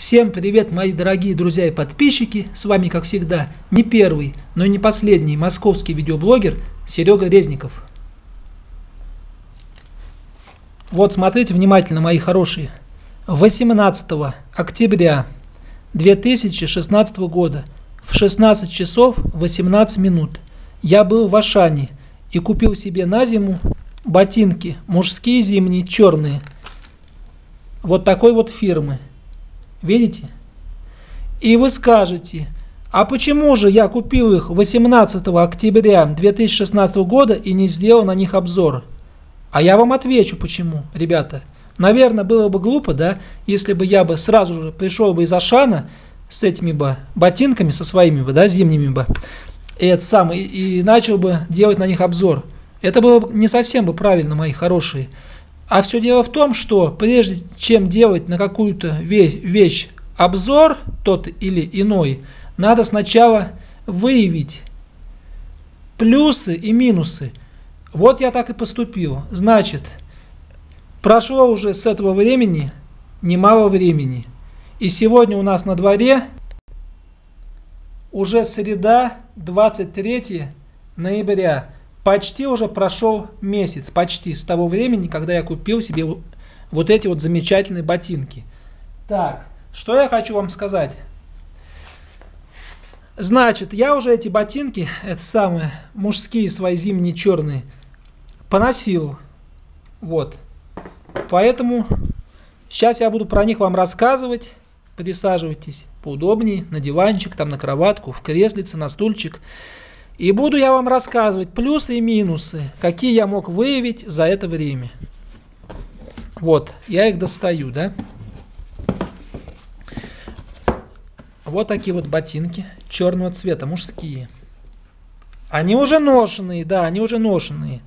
Всем привет, мои дорогие друзья и подписчики, с вами как всегда не первый, но и не последний московский видеоблогер Серега Резников. Вот смотрите внимательно, мои хорошие. 18 октября 2016 года в 16 часов 18 минут я был в Ашане и купил себе на зиму ботинки мужские зимние черные, вот такой вот фирмы. Видите? И вы скажете, а почему же я купил их 18 октября 2016 года и не сделал на них обзор? А я вам отвечу почему, ребята. Наверное, было бы глупо, да, если бы я бы сразу же пришел бы из Ашана с этими бы ботинками, со своими бы, да, зимними бы, и начал бы делать на них обзор. Это было бы не совсем бы правильно, мои хорошие. А все дело в том, что прежде чем делать на какую-то вещь обзор, тот или иной, надо сначала выявить плюсы и минусы. Вот я так и поступил. Значит, прошло уже с этого времени немало времени. И сегодня у нас на дворе уже среда, 23 ноября. Почти уже прошел месяц, почти с того времени, когда я купил себе вот эти вот замечательные ботинки. Так, что я хочу вам сказать. Значит, я уже эти ботинки, это самые мужские свои зимние черные, поносил. Вот. Поэтому сейчас я буду про них вам рассказывать. Присаживайтесь поудобнее, на диванчик, там на кроватку, в креслице, на стульчик. И буду я вам рассказывать плюсы и минусы, какие я мог выявить за это время. Вот, я их достаю, да. Вот такие вот ботинки черного цвета, мужские. Они уже ношеные, да, они уже ношеные.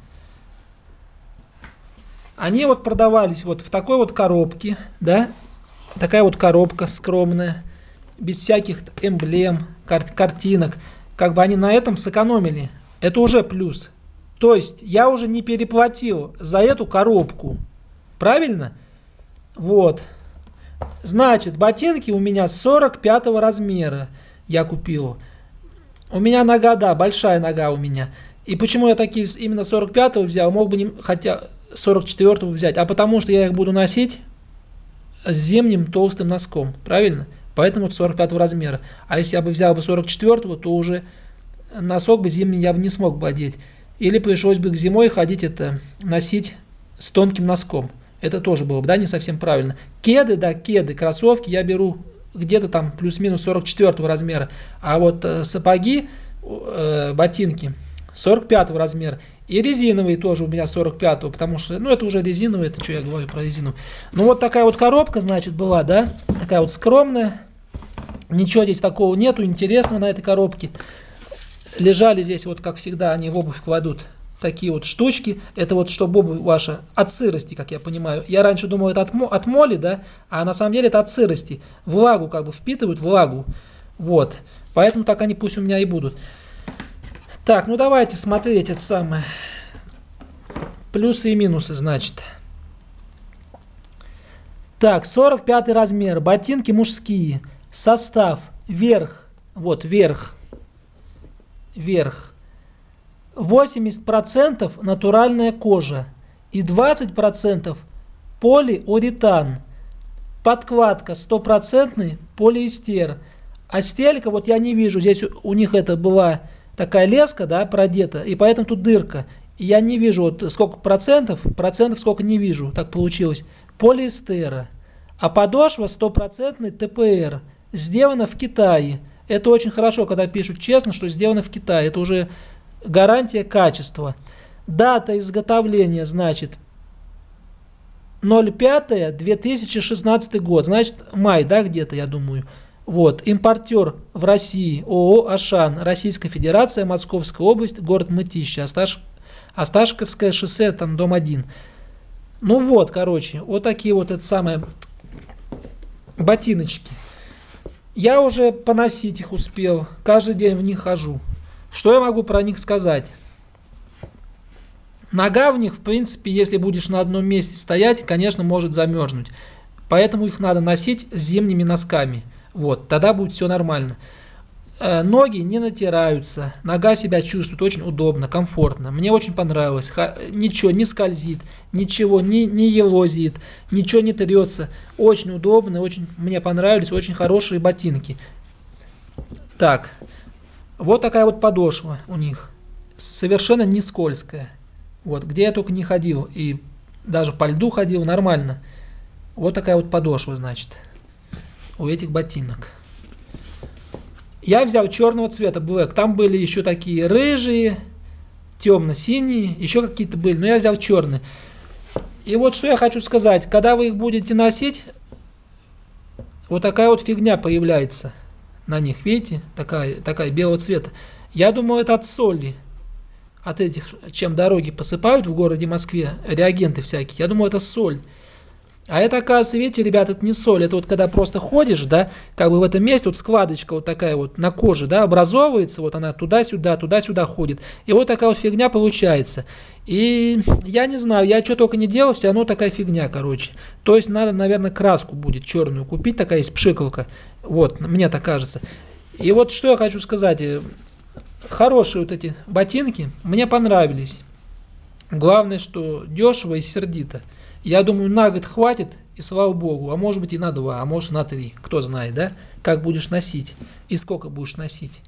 Они вот продавались вот в такой вот коробке, да. Такая вот коробка скромная, без всяких эмблем, картинок. Как бы они на этом сэкономили. Это уже плюс. То есть я уже не переплатил за эту коробку. Правильно? Вот. Значит, ботинки у меня 45 размера я купил. У меня нога, да, большая нога у меня. И почему я такие именно 45 взял? Мог бы хотя 44 взять. А потому что я их буду носить с зимним толстым носком. Правильно? Поэтому вот 45 размера. А если я бы взял бы 44, то уже носок бы зимний я бы не смог бы одеть. Или пришлось бы к зимой ходить носить с тонким носком. Это тоже было бы, да, не совсем правильно. Кеды, да, кеды, кроссовки я беру где-то там плюс-минус 44 размера. А вот сапоги, ботинки 45 размера. И резиновые тоже у меня 45, потому что, ну, это уже резиновые, это что я говорю про резину. Ну, вот такая вот коробка, значит, была, да, такая вот скромная. Ничего здесь такого нету интересного на этой коробке. Лежали здесь, вот как всегда, они в обувь кладут такие вот штучки. Это вот чтобы обувь ваша от сырости, как я понимаю. Я раньше думал, это от моли, да, а на самом деле это от сырости. Влагу как бы впитывают, влагу. Вот. Поэтому так они пусть у меня и будут. Так, ну давайте смотреть это самое. Плюсы и минусы, значит. Так, 45 размер. Ботинки мужские. Состав. Верх. Вот, верх. Верх. 80% натуральная кожа. И 20% полиуретан. Подкладка 100% полиэстер. А стелька, вот я не вижу. Здесь у них это была такая леска, да, продета. И поэтому тут дырка. И я не вижу, вот сколько процентов сколько не вижу. Так получилось. Полиэстера. А подошва 100% ТПР. Сделано в Китае. Это очень хорошо, когда пишут честно, что сделано в Китае. Это уже гарантия качества. Дата изготовления, значит, 05-2016 год. Значит, май, да, где-то, я думаю. Вот. Импортер в России. ООО «Ашан». Российская Федерация, Московская область, город Мытищи. Осташковское шоссе, там дом 1. Ну вот, короче, вот такие вот это самое ботиночки. Я уже поносить их успел, каждый день в них хожу. Что я могу про них сказать? Нога в них, в принципе, если будешь на одном месте стоять, конечно, может замерзнуть. Поэтому их надо носить с зимними носками. Вот, тогда будет все нормально. Ноги не натираются, нога себя чувствует очень удобно, комфортно. Мне очень понравилось. Ничего не скользит, ничего не елозит, ничего не трется. Очень удобно, очень мне понравились, очень хорошие ботинки. Так, вот такая вот подошва у них. Совершенно не скользкая. Вот, где я только не ходил, и даже по льду ходил, нормально. Вот такая вот подошва, значит, у этих ботинок. Я взял черного цвета, black. Там были еще такие рыжие, темно-синие, еще какие-то были, но я взял черный. И вот что я хочу сказать. Когда вы их будете носить, вот такая вот фигня появляется на них. Видите? Такая белого цвета. Я думаю, это от соли. От этих, чем дороги посыпают в городе Москве, реагенты всякие. Я думаю, это соль. А это, оказывается, видите, ребята, это не соль. Это вот когда просто ходишь, да, как бы в этом месте вот складочка вот такая вот на коже, да, образовывается, вот она туда-сюда ходит. И вот такая вот фигня получается. И я не знаю, я что только не делал, все равно такая фигня, короче. То есть надо, наверное, краску будет черную купить, такая есть пшикалка. Вот, мне так кажется. И вот что я хочу сказать. Хорошие вот эти ботинки, мне понравились. Главное, что дешево и сердито. Я думаю, на год хватит, и слава богу, а может быть и на 2, а может на 3, кто знает, да, как будешь носить и сколько будешь носить.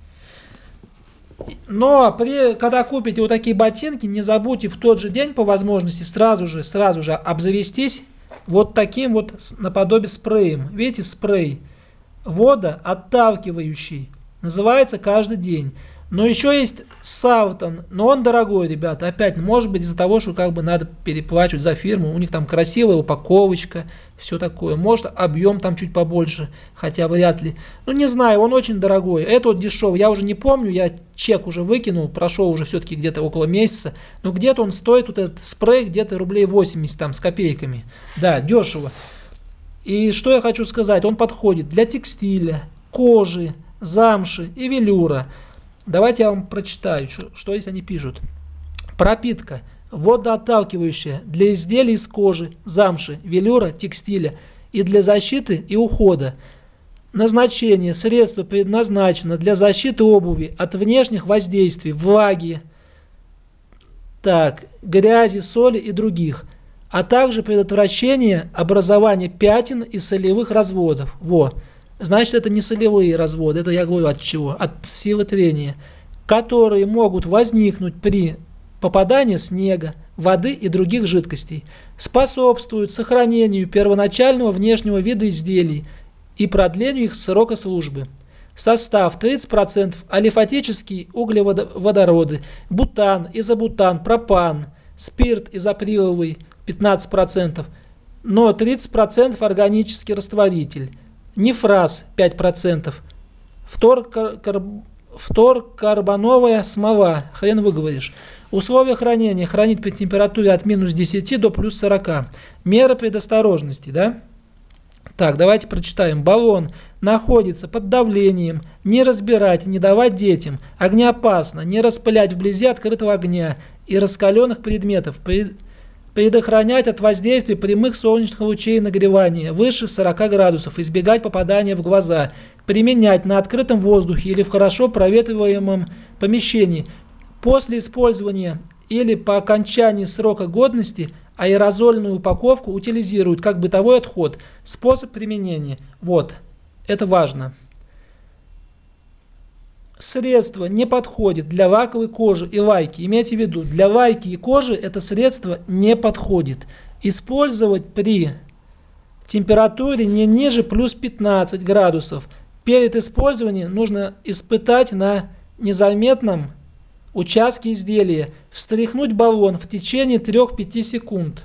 Но когда купите вот такие ботинки, не забудьте в тот же день по возможности сразу же обзавестись вот таким вот наподобие спреем. Видите, спрей водоотталкивающий, называется каждый день. Но еще есть Салтон, но он дорогой, ребята. Опять, может быть, из-за того, что как бы надо переплачивать за фирму. У них там красивая упаковочка, все такое. Может, объем там чуть побольше, хотя вряд ли. Ну, не знаю, он очень дорогой. Это вот дешевый, я уже не помню, я чек уже выкинул, прошел уже все-таки где-то около месяца. Но где-то он стоит, вот этот спрей, где-то рублей 80 там с копейками. Да, дешево. И что я хочу сказать, он подходит для текстиля, кожи, замши и велюра. Давайте я вам прочитаю, что здесь они пишут. Пропитка водоотталкивающая для изделий из кожи, замши, велюра, текстиля и для защиты и ухода. Назначение. Средство предназначено для защиты обуви от внешних воздействий, влаги, грязи, соли и других, а также предотвращение образования пятен и солевых разводов. Значит, это не солевые разводы, это я говорю от чего? От силы трения, которые могут возникнуть при попадании снега, воды и других жидкостей, способствуют сохранению первоначального внешнего вида изделий и продлению их срока службы. Состав 30% алифатические углеводороды, бутан, изобутан, пропан, спирт изоприловый 15%, но 30% органический растворитель. Нефраз 5%, фторкарбоновая смола, хрен выговоришь. Условия хранения: хранить при температуре от минус 10 до плюс 40. Меры предосторожности, да? Так, давайте прочитаем. Баллон находится под давлением. Не разбирать, не давать детям. Огнеопасно. Не распылять вблизи открытого огня и раскаленных предметов. Предохранять от воздействия прямых солнечных лучей и нагревания выше 40 градусов, избегать попадания в глаза, применять на открытом воздухе или в хорошо проветриваемом помещении. После использования или по окончании срока годности аэрозольную упаковку утилизируют как бытовой отход. Способ применения. Это важно. Средство не подходит для лаковой кожи и лайки. Имейте в виду, для лайки и кожи это средство не подходит. Использовать при температуре не ниже плюс 15 градусов. Перед использованием нужно испытать на незаметном участке изделия. Встряхнуть баллон в течение 3-5 секунд.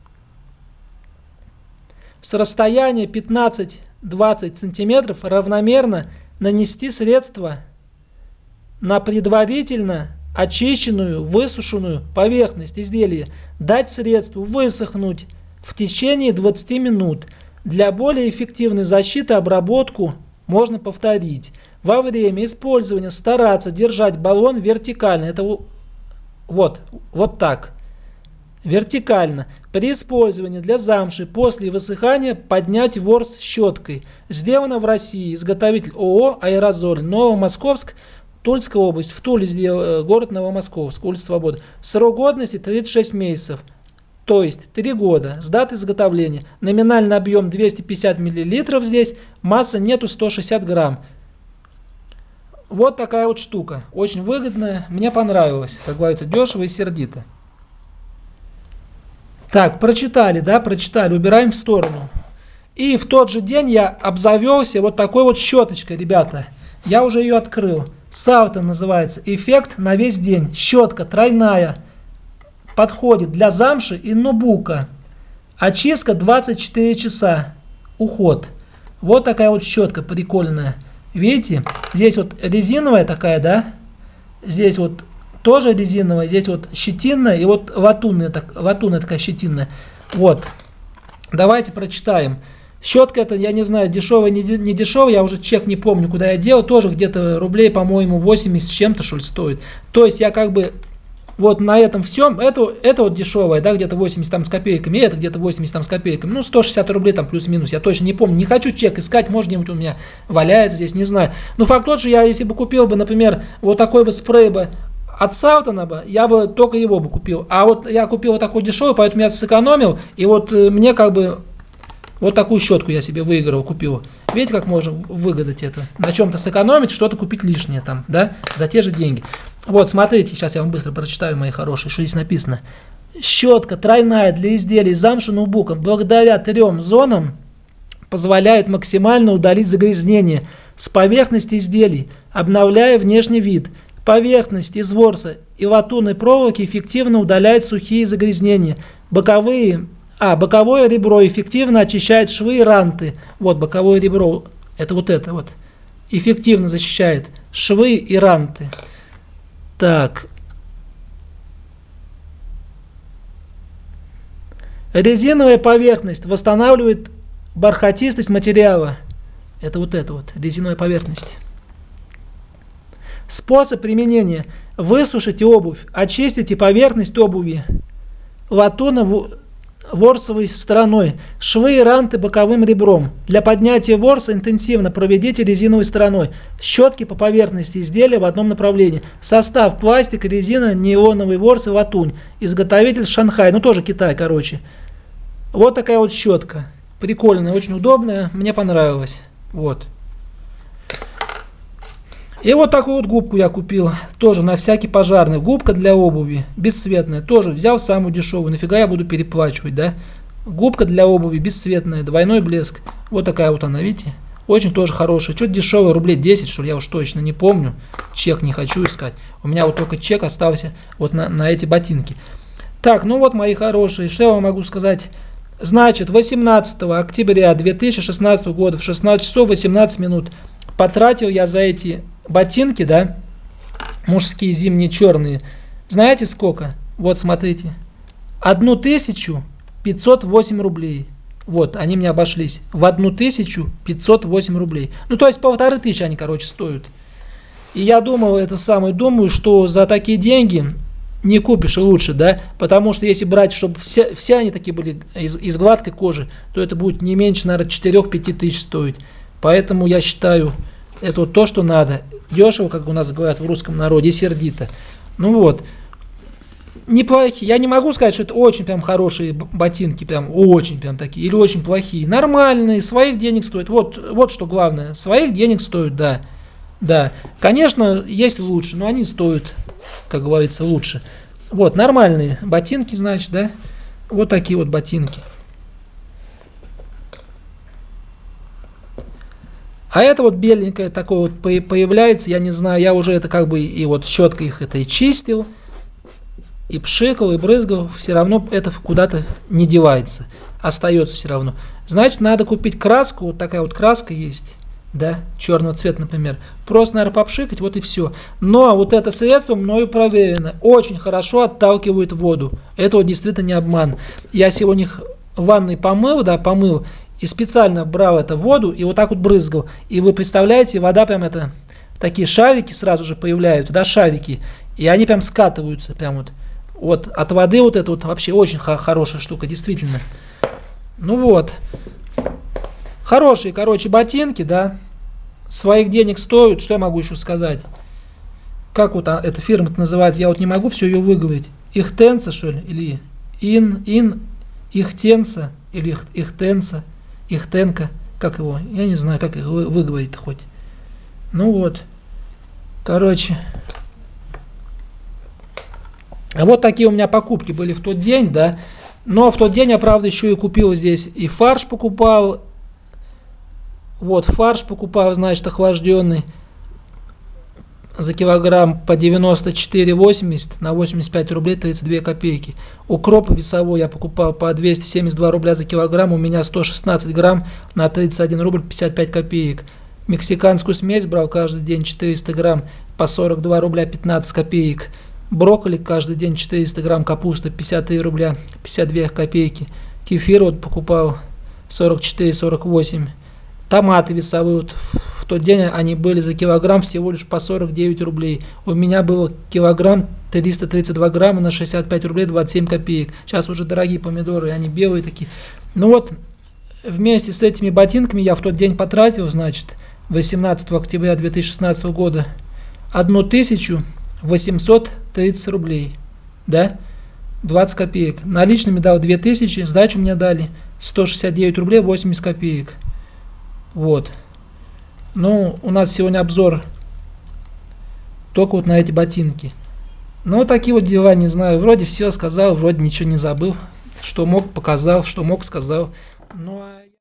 С расстояния 15-20 см равномерно нанести средство на предварительно очищенную, высушенную поверхность изделия. Дать средству высохнуть в течение 20 минут. Для более эффективной защиты обработку можно повторить. Во время использования стараться держать баллон вертикально. Это вот так. Вертикально. При использовании для замши после высыхания поднять ворс щеткой. Сделано в России. Изготовитель ООО «Аэрозоль». Новомосковск, Тульская область. В Туле город Новомосковск, улица Свободы. Срок годности 36 месяцев. То есть 3 года с даты изготовления. Номинальный объем 250 мл здесь. Масса нету 160 грамм. Вот такая вот штука. Очень выгодная. Мне понравилось. Как говорится, дешево и сердито. Так, прочитали, да, прочитали, убираем в сторону. И в тот же день я обзавелся вот такой вот щеточкой, ребята. Я уже ее открыл. Савтон называется. Эффект на весь день. Щетка тройная. Подходит для замши и нубука. Очистка 24 часа. Уход. Вот такая вот щетка прикольная. Видите? Здесь вот резиновая такая, да? Здесь вот тоже резиновая, здесь вот щетинная и вот латунная такая щетинная. Вот. Давайте прочитаем. Щетка это, я не знаю, дешевая, не дешевая, я уже чек не помню, куда я делал. Тоже где-то рублей, по-моему, 80 с чем-то, что ли, стоит. То есть я как бы вот на этом всем, это вот дешевая, да, где-то 80 там с копейками, и это где-то 80 там с копейками. Ну, 160 рублей там плюс-минус, я точно не помню. Не хочу чек искать, может где-нибудь у меня валяется здесь, не знаю. Но факт тот же, я если бы купил бы, например, вот такой бы спрей бы от Савтона бы, я бы только его бы купил. А вот я купил вот такой дешевый, поэтому я сэкономил. И вот мне как бы вот такую щетку я себе выиграл, купил. Видите, как можно выгадать это? На чем-то сэкономить, что-то купить лишнее там, да, за те же деньги. Вот, смотрите, сейчас я вам быстро прочитаю, мои хорошие, что здесь написано. Щетка тройная для изделий замши ноутбуком благодаря 3 зонам позволяет максимально удалить загрязнение с поверхности изделий, обновляя внешний вид. Поверхность из ворса и латунной проволоки эффективно удаляет сухие загрязнения. Боковое ребро эффективно очищает швы и ранты. Вот боковое ребро, это вот. Эффективно защищает швы и ранты. Так. Резиновая поверхность восстанавливает бархатистость материала. Это вот резиновая поверхность. Способ применения. Высушите обувь, очистите поверхность обуви латуно-ворсовой стороной, швы и ранты боковым ребром. Для поднятия ворса интенсивно проведите резиновой стороной. Щетки по поверхности изделия в одном направлении. Состав: пластик, резина, нейлоновый ворс и латунь. Изготовитель Шанхай, ну тоже Китай, короче. Вот такая вот щетка. Прикольная, очень удобная, мне понравилось. Вот. И вот такую вот губку я купил, тоже на всякий пожарный. Губка для обуви, бесцветная, тоже взял самую дешевую. Нафига я буду переплачивать, да? Губка для обуви, бесцветная, двойной блеск. Вот такая вот она, видите? Очень тоже хорошая. Что-то дешевое, рублей 10, что ли, я уж точно не помню. Чек не хочу искать. У меня вот только чек остался вот на эти ботинки. Так, ну вот, мои хорошие, что я вам могу сказать? Значит, 18 октября 2016 года в 16 часов 18 минут потратил я за эти ботинки, да, мужские зимние черные. Знаете сколько? Вот, смотрите. 1508 рублей. Вот, они мне обошлись. В 1508 рублей. Ну, то есть 1500 они, короче, стоят. И я думаю, что за такие деньги не купишь и лучше, да, потому что если брать, чтобы все они такие были из гладкой кожи, то это будет не меньше, наверное, 4-5 тысяч стоить. Поэтому я считаю, это вот то, что надо. Дешево, как у нас говорят в русском народе, и сердито. Ну вот. Неплохие. Я не могу сказать, что это очень прям хорошие ботинки, прям очень прям такие, или очень плохие. Нормальные, своих денег стоят. Вот что главное. Своих денег стоят, да. Да. Конечно, есть лучше, но они стоят, как говорится, лучше. Вот, нормальные ботинки, значит, да. Вот такие вот ботинки. А это вот беленькое такое вот появляется, я не знаю, я уже это как бы и вот щеткой их это и чистил, и пшикал, и брызгал, все равно это куда-то не девается, остается все равно. Значит, надо купить краску, вот такая вот краска есть, да, черного цвета, например. Просто, наверное, попшикать, вот и все. Но вот это средство мною проверено, очень хорошо отталкивает воду. Это вот действительно не обман. Я сегодня их в ванной помыл, и специально брал эту воду и вот так вот брызгал. И вы представляете, вода прям это, такие шарики сразу же появляются, да, шарики. И они прям скатываются, прям вот. Вот, от воды вот это вот вообще очень хорошая штука, действительно. Ну вот. Хорошие, короче, ботинки, да. Своих денег стоят. Что я могу еще сказать? Как вот эта фирма называется? Я вот не могу все ее выговорить. Ихтенса, что ли? Или Ихтенса? Или Ихтенса? Ихтенка? Как его? Я не знаю, как его выговорить-то хоть. Ну вот. Короче. Вот такие у меня покупки были в тот день, да. Но в тот день я, правда, еще и купил здесь и фарш покупал. Вот, фарш покупал, значит, охлажденный. За килограмм по 94,80 на 85 рублей 32 копейки. Укроп весовой я покупал по 272 рубля за килограмм. У меня 116 грамм на 31 рубль 55 копеек. Мексиканскую смесь брал каждый день 400 грамм по 42 рубля 15 копеек. Брокколи каждый день 400 грамм, капуста 53 рубля 52 копейки. Кефир вот покупал 44-48. Томаты весовые вот в тот день они были за килограмм всего лишь по 49 рублей. У меня было килограмм 332 грамма на 65 рублей 27 копеек. Сейчас уже дорогие помидоры, они белые такие. Ну вот, вместе с этими ботинками я в тот день потратил, значит, 18 октября 2016 года 1830 рублей, да, 20 копеек. Наличными дал 2000, сдачу мне дали 169 рублей 80 копеек. Вот. Ну, у нас сегодня обзор только вот на эти ботинки. Ну, вот такие вот дела, не знаю. Вроде все сказал, вроде ничего не забыл. Что мог, показал, что мог, сказал. Ну,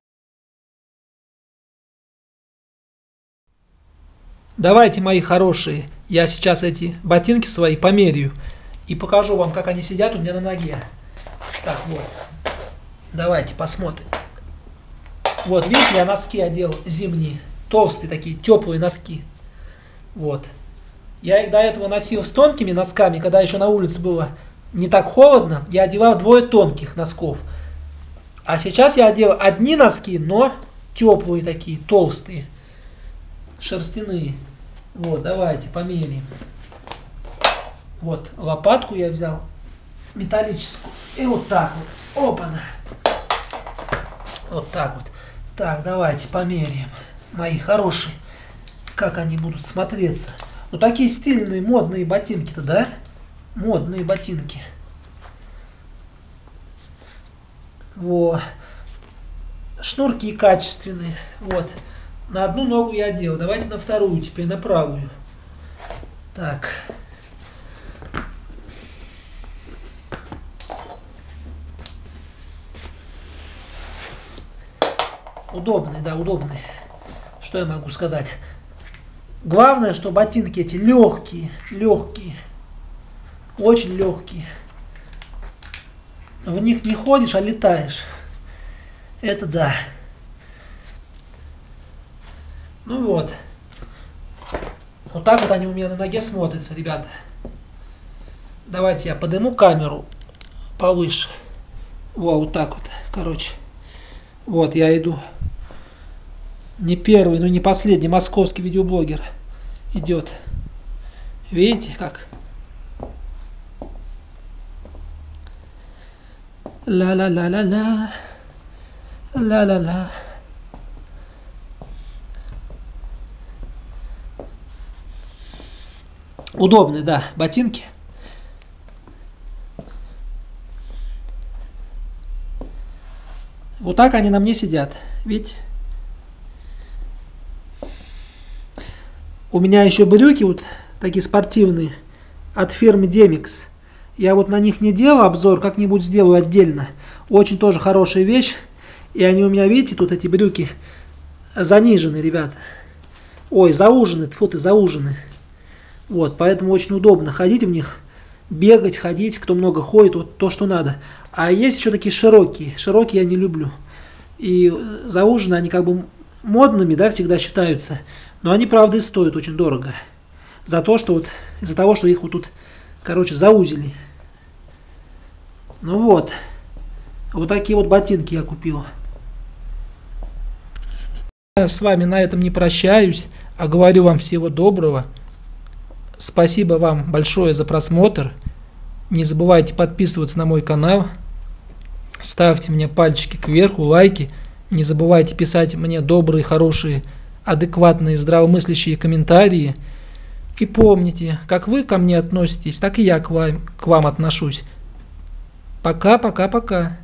давайте, мои хорошие, я сейчас эти ботинки свои померяю и покажу вам, как они сидят у меня на ноге. Так, вот. Давайте посмотрим. Вот, видите, я носки одел зимние. Толстые такие, теплые носки. Вот. Я их до этого носил с тонкими носками, когда еще на улице было не так холодно. Я одевал двое тонких носков. А сейчас я одел одни носки, но теплые такие, толстые. Шерстяные. Вот, давайте померяем. Вот, лопатку я взял. Металлическую. И вот так вот. Опа-на. Вот так вот. Так, давайте померяем, мои хорошие, как они будут смотреться. Ну, такие стильные, модные ботинки-то, да? Модные ботинки. Вот. Шнурки качественные. Вот. На одну ногу я одел. Давайте на вторую, теперь на правую. Так. Удобные, да, удобные. Что я могу сказать? Главное, что ботинки эти легкие, легкие. Очень легкие. В них не ходишь, а летаешь. Это да. Ну вот. Вот так вот они у меня на ноге смотрятся, ребята. Давайте я подниму камеру повыше. Вот так вот, короче. Вот я иду. Не первый, но не последний московский видеоблогер идет. Видите, как? Ла-ла-ла-ла-ла. Ла-ла-ла. Удобные, да, ботинки. Вот так они на мне сидят. Видите? У меня еще брюки вот такие спортивные от фирмы Demix. Я вот на них не делал обзор, как-нибудь сделаю отдельно. Очень тоже хорошая вещь. И они у меня, видите, тут эти брюки занижены, ребята. Ой, заужены, тьфу ты, заужены. Вот, поэтому очень удобно ходить в них, бегать, ходить, кто много ходит, вот то, что надо. А есть еще такие широкие. Широкие я не люблю. И заужены они как бы модными, да, всегда считаются. Но они, правда, и стоят очень дорого. За то, что вот, из-за того, что их вот тут, короче, заузили. Ну вот. Вот такие вот ботинки я купил. Я с вами на этом не прощаюсь, а говорю вам всего доброго. Спасибо вам большое за просмотр. Не забывайте подписываться на мой канал. Ставьте мне пальчики кверху, лайки. Не забывайте писать мне добрые, хорошие, адекватные, здравомыслящие комментарии. И помните, как вы ко мне относитесь, так и я к вам отношусь. Пока-пока-пока.